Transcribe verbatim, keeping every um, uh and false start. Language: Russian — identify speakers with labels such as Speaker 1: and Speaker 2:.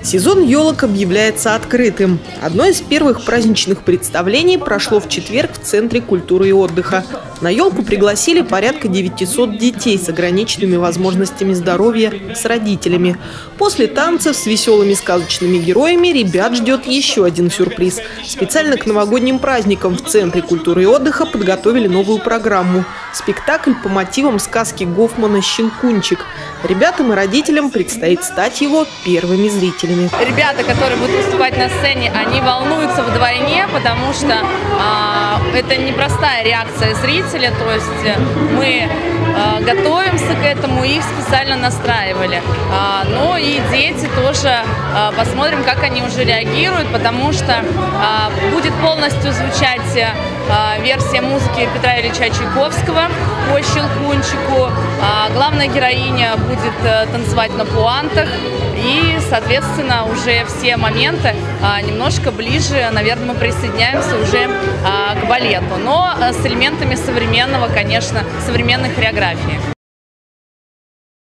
Speaker 1: Сезон елок объявляется открытым. Одно из первых праздничных представлений прошло в четверг в Центре культуры и отдыха. На елку пригласили порядка девятисот детей с ограниченными возможностями здоровья с родителями. После танцев с веселыми сказочными героями ребят ждет еще один сюрприз. Специально к новогодним праздникам в Центре культуры и отдыха подготовили новую программу. Спектакль по мотивам сказки Гофмана «Щелкунчик». Ребятам и родителям предстоит стать его первыми зрителями.
Speaker 2: Ребята, которые будут выступать на сцене, они волнуются вдвойне, потому что э, это непростая реакция зрителя, то есть мы э, готовимся к этому, их специально настраивали. Э, но и дети тоже, э, посмотрим, как они уже реагируют, потому что э, будет полностью звучать э, версия музыки Петра Ильича Чайковского по «Щелкунчику». Э, главная героиня будет э, танцевать на пуантах. И, соответственно, уже все моменты а, немножко ближе, наверное, мы присоединяемся уже а, к балету, но а, с элементами современного, конечно, современной хореографии.